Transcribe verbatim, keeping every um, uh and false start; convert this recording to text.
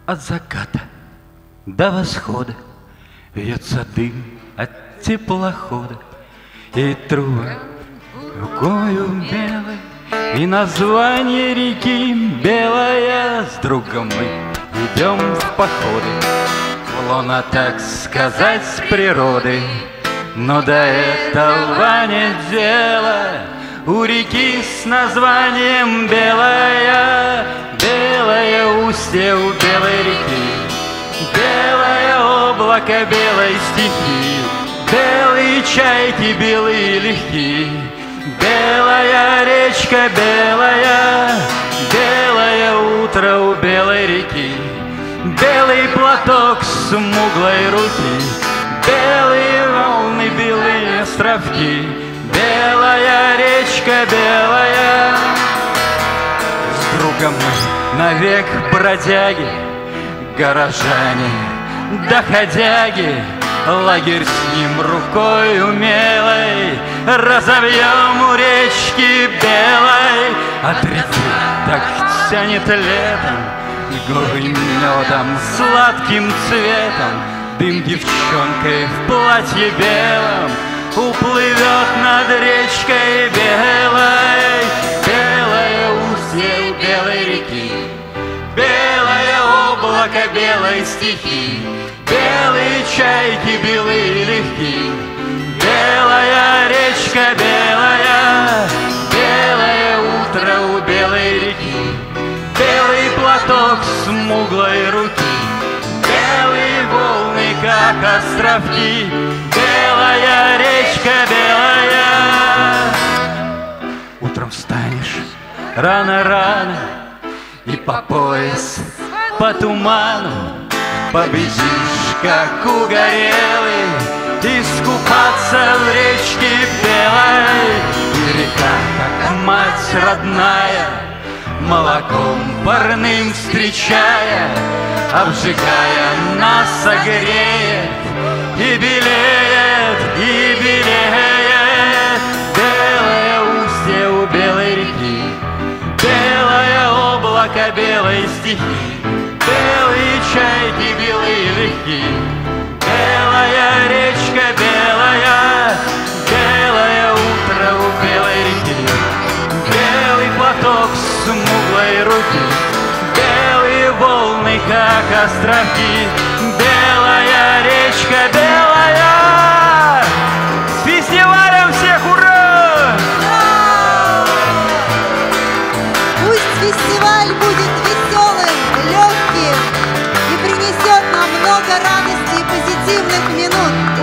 От заката до восхода вьется дым от теплохода, и трубы рукою белой, и название реки белая. С другом мы идем в походы, в лоно, так сказать, с природы. Но до этого нет дела. У реки с названием белая, белое устье у белой реки, белое облако белой стихи, белые чайки белые легки, белая речка белая, белое утро у белой реки, белый платок смуглой руки, белые волны, белые островки, белая речка белая. С другом мы навек бродяги, горожане, доходяги, лагерь с ним рукой умелой разовьем у речки белой. От реки так тянет летом, горы медом, сладким цветом, дым девчонкой в платье белом уплывет над речкой белой. Белое устье у белой реки, белое облако белой стихи, белые чайки белые легки, белая речка белая, белое утро у белой реки, белый платок смуглой руки, белые волны, как островки, белая речка белая. Утром встанешь рано-рано и по пояс по туману победишь, как угорелый, искупаться в речке белой. И река, как мать родная, молоком парным встречая, обжигая нас, согреет и белеет, и белеет. Белое устье у белой реки, белое облако белой стихи, белые чайки белые легки, белая речка белая, белое утро у белой реки, белый платок смуглой руки, белые волны, как островки, белая речка белая. С фестивалем всех, ура! Пусть фестиваль будет веселым, легким и принесет нам много радости и позитивных минут.